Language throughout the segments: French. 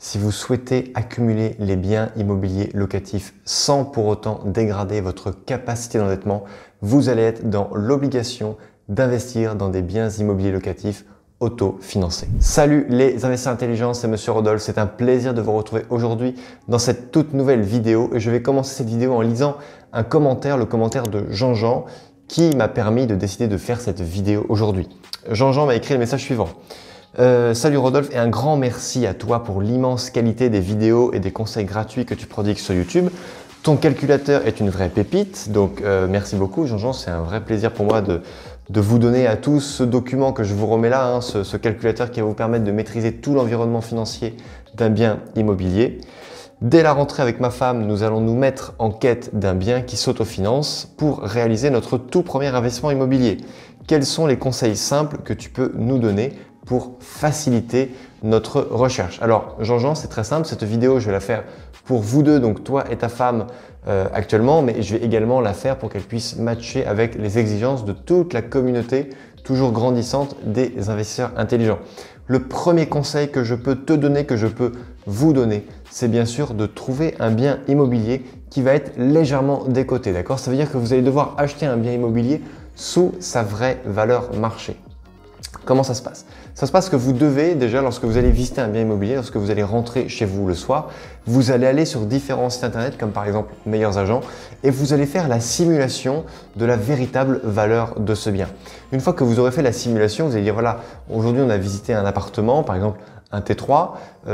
Si vous souhaitez accumuler les biens immobiliers locatifs sans pour autant dégrader votre capacité d'endettement, vous allez être dans l'obligation d'investir dans des biens immobiliers locatifs autofinancés. Salut les investisseurs intelligents, c'est Monsieur Rodolphe. C'est un plaisir de vous retrouver aujourd'hui dans cette toute nouvelle vidéo et je vais commencer cette vidéo en lisant un commentaire, le commentaire de Jean-Jean qui m'a permis de décider de faire cette vidéo aujourd'hui. Jean-Jean m'a écrit le message suivant. Salut Rodolphe et un grand merci à toi pour l'immense qualité des vidéos et des conseils gratuits que tu prodigues sur YouTube. Ton calculateur est une vraie pépite, donc merci beaucoup Jean-Jean, c'est un vrai plaisir pour moi de vous donner à tous ce document que je vous remets là, ce calculateur qui va vous permettre de maîtriser tout l'environnement financier d'un bien immobilier. Dès la rentrée avec ma femme, nous allons nous mettre en quête d'un bien qui s'autofinance pour réaliser notre tout premier investissement immobilier. Quels sont les conseils simples que tu peux nous donner pour faciliter notre recherche? Alors Jean-Jean, c'est très simple, cette vidéo je vais la faire pour vous deux, donc toi et ta femme actuellement, mais je vais également la faire pour qu'elle puisse matcher avec les exigences de toute la communauté toujours grandissante des investisseurs intelligents. Le premier conseil que je peux te donner, que je peux vous donner, c'est bien sûr de trouver un bien immobilier qui va être légèrement décoté, d'accord? Ça veut dire que vous allez devoir acheter un bien immobilier sous sa vraie valeur marché. Comment ça se passe? Ça se passe que vous devez déjà, lorsque vous allez visiter un bien immobilier, lorsque vous allez rentrer chez vous le soir, vous allez aller sur différents sites internet comme par exemple Meilleurs Agents et vous allez faire la simulation de la véritable valeur de ce bien. Une fois que vous aurez fait la simulation, vous allez dire voilà, aujourd'hui on a visité un appartement, par exemple un T3,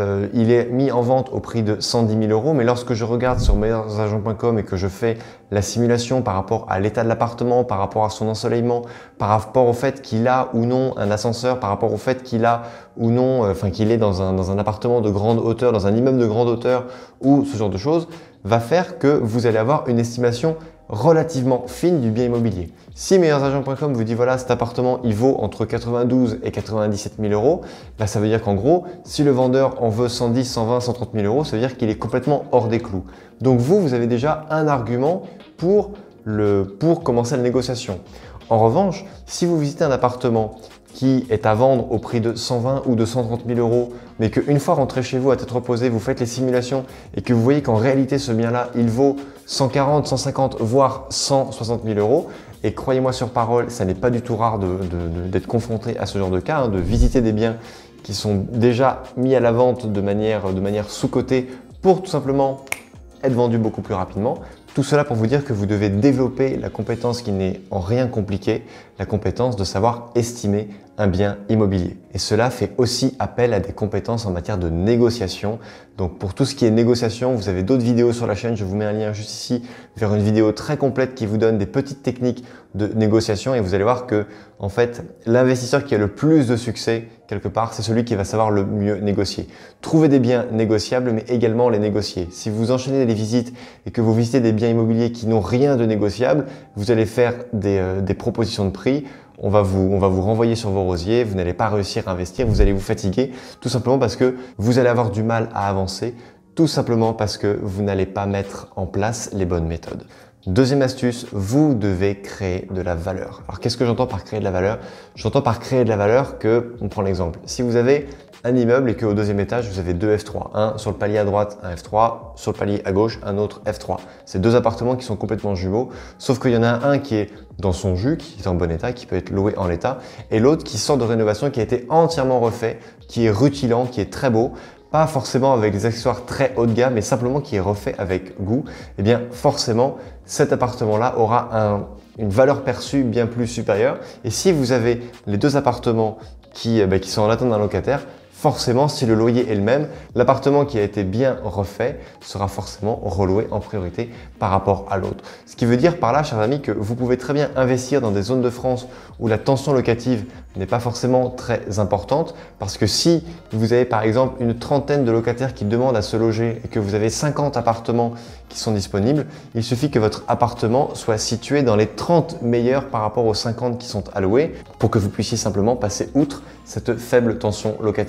il est mis en vente au prix de 110 000 €, mais lorsque je regarde sur meilleursagents.com et que je fais la simulation par rapport à l'état de l'appartement, par rapport à son ensoleillement, par rapport au fait qu'il a ou non un ascenseur, par rapport au fait qu'il a ou non, qu'il est dans un appartement de grande hauteur, dans un immeuble de grande hauteur ou ce genre de choses, va faire que vous allez avoir une estimation relativement fine du bien immobilier. Si meilleursagents.com vous dit voilà cet appartement il vaut entre 92 et 97 000 €, bah, ça veut dire qu'en gros si le vendeur en veut 110, 120, 130 000 €, ça veut dire qu'il est complètement hors des clous. Donc vous avez déjà un argument pour commencer la négociation. En revanche, si vous visitez un appartement qui est à vendre au prix de 120 ou de 130 000 €, mais qu'une fois rentré chez vous à tête reposée, vous faites les simulations et que vous voyez qu'en réalité ce bien-là, il vaut 140, 150, voire 160 000 €, et croyez-moi sur parole, ça n'est pas du tout rare d'être confronté à ce genre de cas, de visiter des biens qui sont déjà mis à la vente de manière sous-cotée pour tout simplement être vendus beaucoup plus rapidement. Tout cela pour vous dire que vous devez développer la compétence qui n'est en rien compliquée, la compétence de savoir estimer un bien immobilier. Et cela fait aussi appel à des compétences en matière de négociation. Donc pour tout ce qui est négociation, vous avez d'autres vidéos sur la chaîne, je vous mets un lien juste ici vers une vidéo très complète qui vous donne des petites techniques de négociation et vous allez voir que en fait l'investisseur qui a le plus de succès quelque part, c'est celui qui va savoir le mieux négocier. Trouver des biens négociables mais également les négocier. Si vous enchaînez les visites et que vous visitez des biens immobiliers qui n'ont rien de négociable, vous allez faire des propositions de prix. On va vous renvoyer sur vos rosiers, vous n'allez pas réussir à investir, vous allez vous fatiguer tout simplement parce que vous allez avoir du mal à avancer, tout simplement parce que vous n'allez pas mettre en place les bonnes méthodes. Deuxième astuce, vous devez créer de la valeur. Alors qu'est-ce que j'entends par créer de la valeur? J'entends par créer de la valeur que, on prend l'exemple, si vous avez un immeuble et qu'au deuxième étage, vous avez deux F3. Un sur le palier à droite, un F3, sur le palier à gauche, un autre F3. C'est deux appartements qui sont complètement jumeaux, sauf qu'il y en a un qui est dans son jus, qui est en bon état, qui peut être loué en l'état, et l'autre qui sort de rénovation, qui a été entièrement refait, qui est rutilant, qui est très beau, pas forcément avec des accessoires très haut de gamme, mais simplement qui est refait avec goût. Eh bien forcément, cet appartement-là aura une valeur perçue bien plus supérieure. Et si vous avez les deux appartements qui sont en attente d'un locataire, forcément, si le loyer est le même, l'appartement qui a été bien refait sera forcément reloué en priorité par rapport à l'autre. Ce qui veut dire par là, chers amis, que vous pouvez très bien investir dans des zones de France où la tension locative n'est pas forcément très importante parce que si vous avez par exemple une trentaine de locataires qui demandent à se loger et que vous avez 50 appartements qui sont disponibles, il suffit que votre appartement soit situé dans les 30 meilleurs par rapport aux 50 qui sont alloués pour que vous puissiez simplement passer outre cette faible tension locative.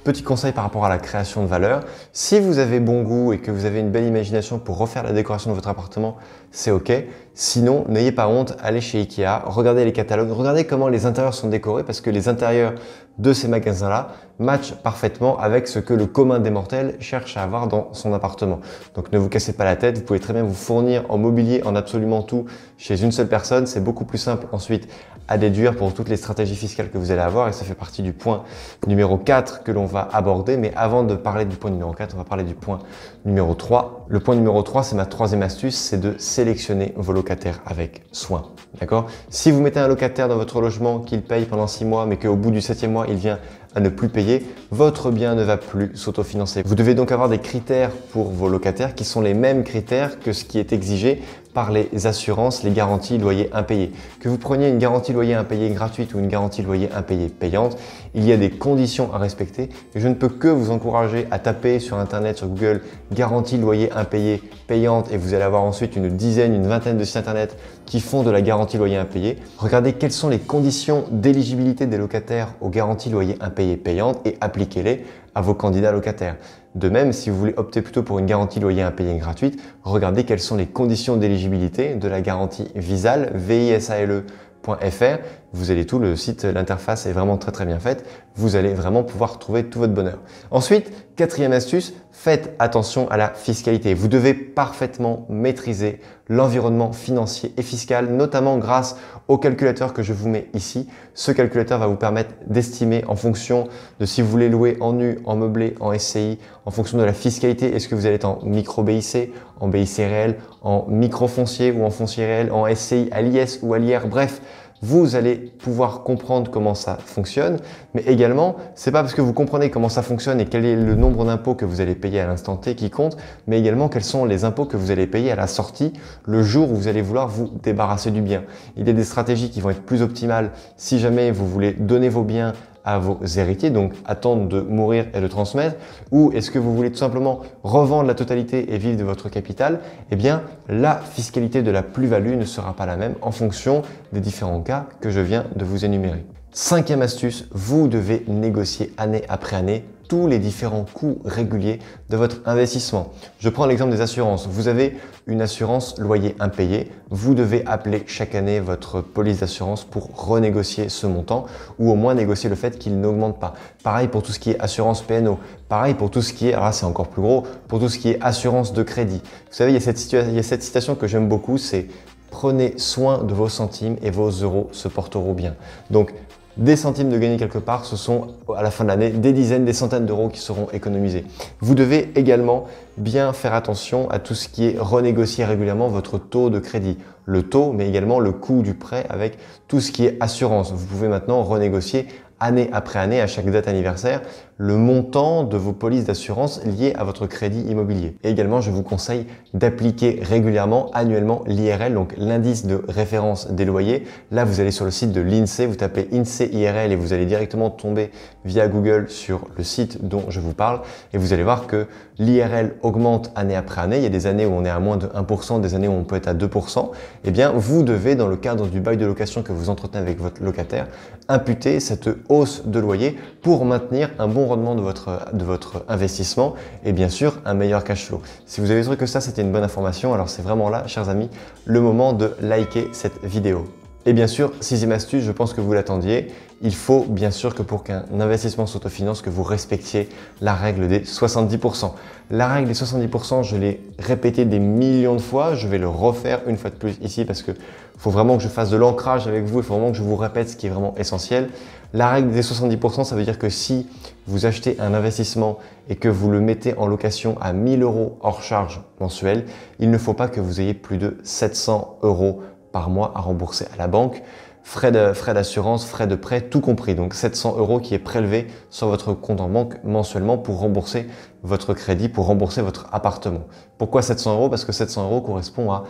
Petit conseil par rapport à la création de valeur, si vous avez bon goût et que vous avez une belle imagination pour refaire la décoration de votre appartement, c'est ok. Sinon, n'ayez pas honte, allez chez Ikea, regardez les catalogues, regardez comment les intérieurs sont décorés parce que les intérieurs de ces magasins-là matchent parfaitement avec ce que le commun des mortels cherche à avoir dans son appartement. Donc ne vous cassez pas la tête, vous pouvez très bien vous fournir en mobilier, en absolument tout chez une seule personne. C'est beaucoup plus simple ensuite à déduire pour toutes les stratégies fiscales que vous allez avoir et ça fait partie du point numéro 4 que l'on va aborder. Mais avant de parler du point numéro 4, on va parler du point numéro 3. Le point numéro 3, c'est ma troisième astuce, c'est de sélectionner vos locataires avec soin. D'accord? Si vous mettez un locataire dans votre logement qu'il paye pendant 6 mois, mais qu'au bout du 7e mois, il vient à ne plus payer, votre bien ne va plus s'autofinancer. Vous devez donc avoir des critères pour vos locataires qui sont les mêmes critères que ce qui est exigé par les assurances, les garanties loyer impayés. Que vous preniez une garantie loyer impayé gratuite ou une garantie loyer impayé payante, il y a des conditions à respecter et je ne peux que vous encourager à taper sur internet, sur Google, garantie loyer impayé payante et vous allez avoir ensuite une dizaine, une vingtaine de sites internet qui font de la garantie loyer impayé. Regardez quelles sont les conditions d'éligibilité des locataires aux garanties loyer impayé payantes et appliquez-les à vos candidats locataires. De même, si vous voulez opter plutôt pour une garantie loyer impayé gratuite, regardez quelles sont les conditions d'éligibilité de la garantie Visale, visale.fr. Vous allez tout, le site, l'interface est vraiment très bien faite. Vous allez vraiment pouvoir trouver tout votre bonheur. Ensuite, quatrième astuce, faites attention à la fiscalité. Vous devez parfaitement maîtriser l'environnement financier et fiscal, notamment grâce au calculateur que je vous mets ici. Ce calculateur va vous permettre d'estimer en fonction de si vous voulez louer en nu, en meublé, en SCI, en fonction de la fiscalité, est-ce que vous allez être en micro-BIC, en BIC réel, en micro-foncier ou en foncier réel, en SCI, à l'IS ou à l'IR, bref. Vous allez pouvoir comprendre comment ça fonctionne, mais également, c'est pas parce que vous comprenez comment ça fonctionne et quel est le nombre d'impôts que vous allez payer à l'instant T qui compte, mais également quels sont les impôts que vous allez payer à la sortie le jour où vous allez vouloir vous débarrasser du bien. Il y a des stratégies qui vont être plus optimales si jamais vous voulez donner vos biens à vos héritiers, donc attendre de mourir et de transmettre, ou est-ce que vous voulez tout simplement revendre la totalité et vivre de votre capital? Eh bien, la fiscalité de la plus-value ne sera pas la même en fonction des différents cas que je viens de vous énumérer. Cinquième astuce, vous devez négocier année après année tous les différents coûts réguliers de votre investissement. Je prends l'exemple des assurances. Vous avez une assurance loyer impayé. Vous devez appeler chaque année votre police d'assurance pour renégocier ce montant ou au moins négocier le fait qu'il n'augmente pas. Pareil pour tout ce qui est assurance PNO. Pareil pour tout ce qui est, alors là c'est encore plus gros, pour tout ce qui est assurance de crédit. Vous savez, il y a cette citation que j'aime beaucoup, c'est « Prenez soin de vos centimes et vos euros se porteront bien ». Donc, des centimes de gagner quelque part, ce sont à la fin de l'année des dizaines, des centaines d'euros qui seront économisés. Vous devez également bien faire attention à tout ce qui est renégocier régulièrement votre taux de crédit. Le taux, mais également le coût du prêt avec tout ce qui est assurance. Vous pouvez maintenant renégocier année après année, à chaque date anniversaire, le montant de vos polices d'assurance liées à votre crédit immobilier. Et également, je vous conseille d'appliquer régulièrement, annuellement, l'IRL, donc l'indice de référence des loyers. Là, vous allez sur le site de l'INSEE, vous tapez INSEE IRL et vous allez directement tomber via Google sur le site dont je vous parle. Et vous allez voir que l'IRL augmente année après année. Il y a des années où on est à moins de 1%, des années où on peut être à 2%. Eh bien, vous devez, dans le cadre du bail de location que vous entretenez avec votre locataire, imputer cette hausse de loyer pour maintenir un bon rendement de votre investissement et bien sûr un meilleur cash flow. Si vous avez trouvé que ça c'était une bonne information, alors c'est vraiment là, chers amis, le moment de liker cette vidéo. Et bien sûr, sixième astuce, je pense que vous l'attendiez, il faut bien sûr que pour qu'un investissement s'autofinance, que vous respectiez la règle des 70%. La règle des 70%, je l'ai répété des millions de fois, je vais le refaire une fois de plus ici parce que faut vraiment que je fasse de l'ancrage avec vous, il faut vraiment que je vous répète ce qui est vraiment essentiel. La règle des 70%, ça veut dire que si vous achetez un investissement et que vous le mettez en location à 1000 € hors charge mensuelle, il ne faut pas que vous ayez plus de 700 € par mois à rembourser à la banque, frais d'assurance, frais de prêt, tout compris. Donc 700 € qui est prélevé sur votre compte en banque mensuellement pour rembourser votre crédit, pour rembourser votre appartement. Pourquoi 700 €? Parce que 700 € correspond à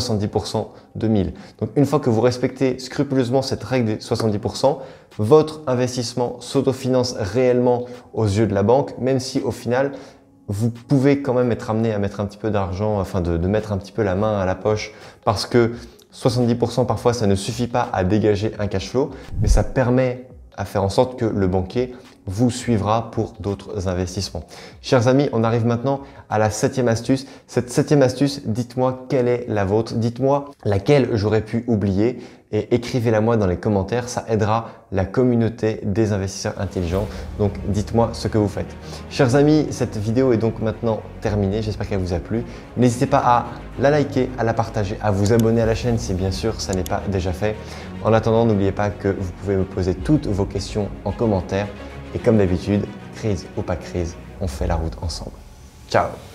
70% de 1000. Donc une fois que vous respectez scrupuleusement cette règle des 70%, votre investissement s'autofinance réellement aux yeux de la banque, même si au final, vous pouvez quand même être amené à mettre un petit peu d'argent, afin de mettre un petit peu la main à la poche parce que 70% parfois, ça ne suffit pas à dégager un cash flow, mais ça permet à faire en sorte que le banquier vous suivra pour d'autres investissements. Chers amis, on arrive maintenant à la 7e astuce. Cette 7e astuce, dites-moi quelle est la vôtre, dites-moi laquelle j'aurais pu oublier et écrivez-la moi dans les commentaires, ça aidera la communauté des investisseurs intelligents. Donc dites-moi ce que vous faites. Chers amis, cette vidéo est donc maintenant terminée, j'espère qu'elle vous a plu. N'hésitez pas à la liker, à la partager, à vous abonner à la chaîne si bien sûr ça n'est pas déjà fait. En attendant, n'oubliez pas que vous pouvez me poser toutes vos questions en commentaire. Et comme d'habitude, crise ou pas crise, on fait la route ensemble. Ciao!